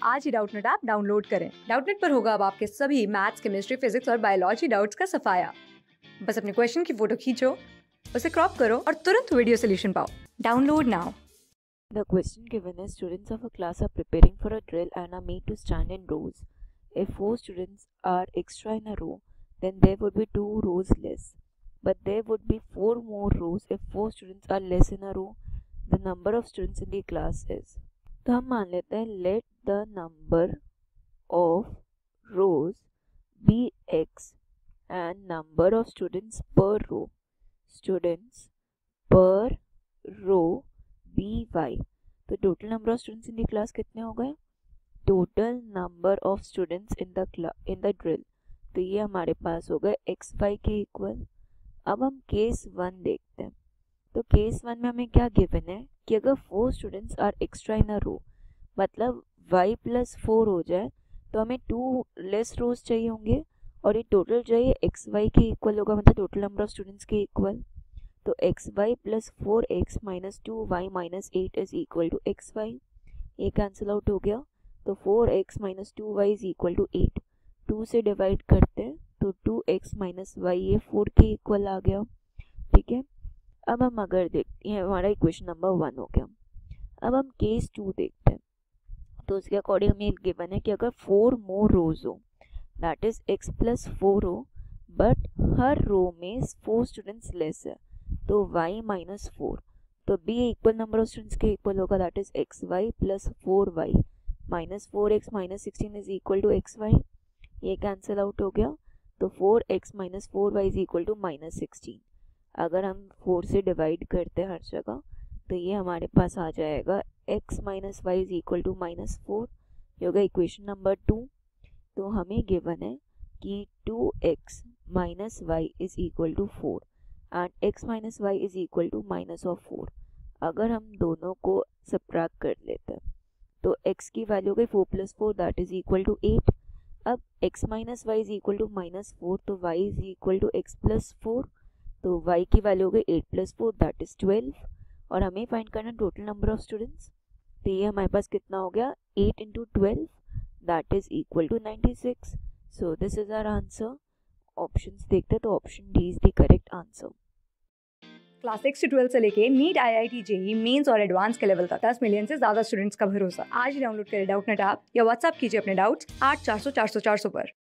आज ही Doubtnut app download करें। डाउटनेट पर होगा अब आपके सभी मैथ्स, केमिस्ट्री, फिजिक्स और बायोलॉजी डाउट्स का सफाया। बस अपने क्वेश्चन की फोटो खींचो, उसे क्रॉप करो और तुरंत वीडियो सोल्यूशन पाओ। Download now. The question given is students of a class are preparing for a drill and are made to stand in rows. If 4 students are extra in a row, then there would be 2 rows less. But there would be 4 more rows if 4 students are less in a row. The number of students in the class is. तो हम मान लेते हैं let the number of rows be x and number of students per row. Students per row by तो total number of students in the class कितने हो गए? Total number of students in the drill, तो ये हमारे पास हो गए x Y के इक्वल। अब हम केस 1 देखते हैं। तो केस 1 में हमें क्या गिवन है कि अगर 4 students are extra in a row, मतलब y प्लस 4 हो जाए तो हमें 2 लेस रोज चाहिए होंगे और ये टोटल जो है एक्स वाई के इक्वल होगा, मतलब टोटल नंबर ऑफ स्टूडेंट्स के इक्वल। तो x y plus 4x minus 2y minus 8 is equal to x y, ये कैंसिल आउट हो गया। तो 4x minus 2y is equal to 8, 2 से डिवाइड करते हैं तो 2x माइनस वाई ये 4 के इक्वल आ गया। ठीक है, अब हम अगर देखते हैं, हमारा इक्वेशन नंबर 1 हो गया। अब हम केस 2 देखते हैं। तो उसके अकॉर्डिंग हमें गिवन है कि अगर 4 मोर रोज हो, दैट इज x प्लस 4 हो, बट हर रो में 4 स्टूडेंट्स लेस है, तो y माइनस 4, तो b equal number of students के इक्वल होगा, that is x y plus 4y minus 4x minus 16 is equal to x y, ये कैंसिल आउट हो गया। तो 4x minus 4y is equal to minus 16। अगर हम 4 से डिवाइड करते हैं हर जगह तो ये हमारे पास आ जाएगा x minus y is equal to minus 4, ये होगा इक्वेशन नंबर 2। तो हमें गिवन है कि 2x minus y is equal to 4 and x minus y is equal to minus of 4। अगर हम दोनों को सबट्रैक्ट कर लेते हैं तो x की वैल्यू हो गई 4 plus 4 that is equal to 8। अब x minus y is equal to minus 4, तो y is equal to x plus 4, तो y की वैल्यू हो गई 8 प्लस 4 दैट इज 12। और हमें फाइंड करना टोटल नंबर ऑफ स्टूडेंट्स, तो ये हमारे पास कितना हो गया 8 into 12 that is equal to 96। So this is our answer. Options देखते हैं तो option D is the correct answer. Class 6 से 12 से लेके नीट, IIT, JEE मेंस और एडवांस के लेवल तक 10 मिलियन से ज्यादा स्टूडेंट्स का भरोसा। आज ही डाउनलोड करें डाउटनेट ऐप या व्हाट्सएप कीजिए अपने डाउट्स 8400 400 400 पर।